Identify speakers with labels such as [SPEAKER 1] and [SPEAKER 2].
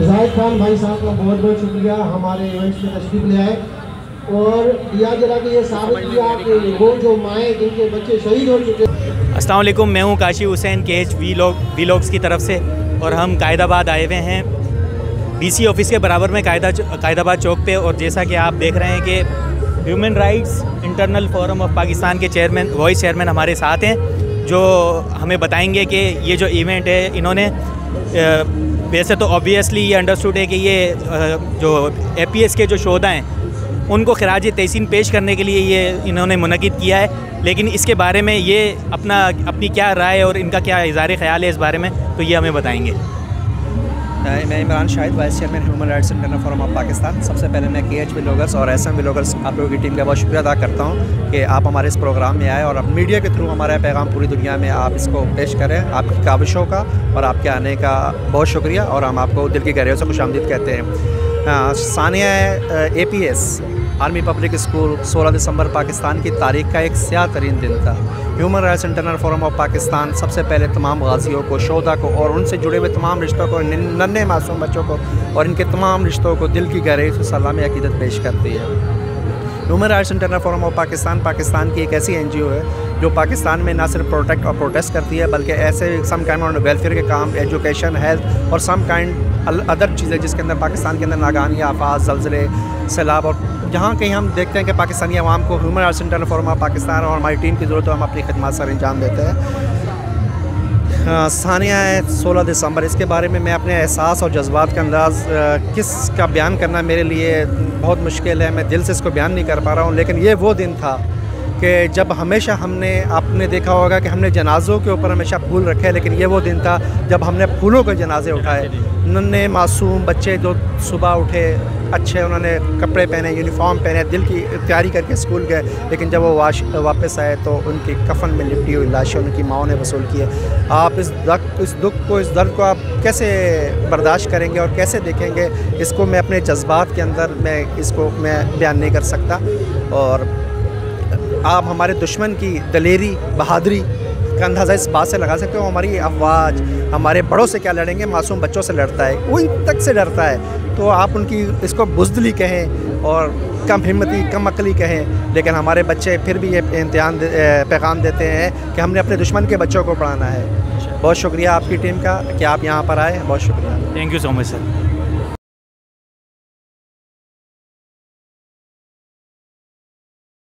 [SPEAKER 1] जाहिद खान भाई साहब का बहुत बहुत शुक्रिया हमारे इवेंट्स में तशरीफ ले आए और दिया जला के ये साबित किया कि वो जो माएँ जिनके बच्चे शहीद हो चुके।
[SPEAKER 2] अस्सलाम वालेकुम, मैं हूँ काशी हुसैन KH वीलॉग्स की तरफ से और हम कायदाबाद आए हुए हैं DC ऑफिस के बराबर में कायदाबाद चौक पे। और जैसा कि आप देख रहे हैं कि human rights internal forum of Pakistan के वाइस चेयरमैन हमारे साथ हैं, जो हमें बताएंगे कि ये जो इवेंट है इन्होंने वैसे तो ऑब्वियसली ये अंडरस्टूड है कि ये जो APS के जो शोधा हैं उनको खराज तहसीन पेश करने के लिए ये इन्होंने मुनक़िद किया है, लेकिन इसके बारे में ये अपनी क्या राय और इनका क्या इज़हार ख़याल है इस बारे में, तो ये हमें बताएंगे।
[SPEAKER 3] मैं Imran Shahid, vice chairman human rights internal forum of Pakistan. सबसे पहले मैं KH व्लॉगर्स और SM व्लॉगर्स आप लोगों की टीम का बहुत शुक्रिया अदा करता हूँ कि आप हमारे इस प्रोग्राम में आए और अब मीडिया के थ्रू हमारा पैगाम पूरी दुनिया में आप इसको पेश करें। आपकी काविशों का और आपके आने का बहुत शुक्रिया और हम आपको दिल की गहराइयों से खुशामदीद कहते हैं। Sania APS army public school 16 दिसंबर पाकिस्तान की तारीख का एक स्याह तरीन दिन था। Human rights internal forum of Pakistan सबसे पहले तमाम गाजियों को, शोधा को और उनसे जुड़े हुए तमाम रिश्तों को, नन्हे मासूम बच्चों को और इनके तमाम रिश्तों को दिल की गहराई से सलामी अकीदत पेश करती है। Human rights internal forum of Pakistan की एक ऐसी NGO है जो पाकिस्तान में ना सिर्फ प्रोटेक्ट और प्रोटेस्ट करती है बल्कि ऐसे सम काइंड ऑफ वेलफेयर के काम, एजुकेशन, हेल्थ और सम काइंड अदर चीज़ें जिसके अंदर पाकिस्तान के अंदर नागानी आफात, जल्ज़ले, सैलाब और जहाँ कहीं हम देखते हैं कि पाकिस्तानी अवाम को human rights internal forum of Pakistan और हमारी टीम की ज़रूरत है, हम अपनी खिदमत सर अंजाम देते हैं। सानिया है 16 दिसंबर, इसके बारे में मैं अपने एहसास और जज्बात का अंदाज़ किसका बयान करना मेरे लिए बहुत मुश्किल है। मैं दिल से इसको बयान नहीं कर पा रहा हूँ, लेकिन ये वो दिन था कि जब हमेशा आपने देखा होगा कि हमने जनाज़ों के ऊपर हमेशा फूल रखे, लेकिन ये वो दिन था जब हमने फूलों के जनाजे उठाए। नन्हे मासूम बच्चे जो सुबह उठे, अच्छे उन्होंने कपड़े पहने, यूनिफॉर्म पहने, दिल की तैयारी करके स्कूल गए, लेकिन जब वो वापस आए तो उनकी कफन में लिपटी हुई लाशें उनकी माओं ने वसूल की है। आप इस दुख को, इस दर्द को आप कैसे बर्दाश्त करेंगे और कैसे देखेंगे, इसको मैं अपने जज्बात के अंदर मैं बयान नहीं कर सकता। और आप हमारे दुश्मन की दलेरी, बहादुरी का अंदाज़ा इस बात से लगा सकते हो, हमारी आवाज़ हमारे बड़ों से क्या लड़ेंगे, मासूम बच्चों से लड़ता है, वो इन तक से डरता है। तो आप उनकी इसको बुज़दिली कहें और कम हिम्मती, कम अक्ली कहें, लेकिन हमारे बच्चे फिर भी ये पैगाम देते हैं कि हमने अपने दुश्मन के बच्चों को पढ़ाना है। बहुत शुक्रिया आपकी टीम का कि आप यहाँ पर आए, बहुत शुक्रिया।
[SPEAKER 2] Thank you so much sir.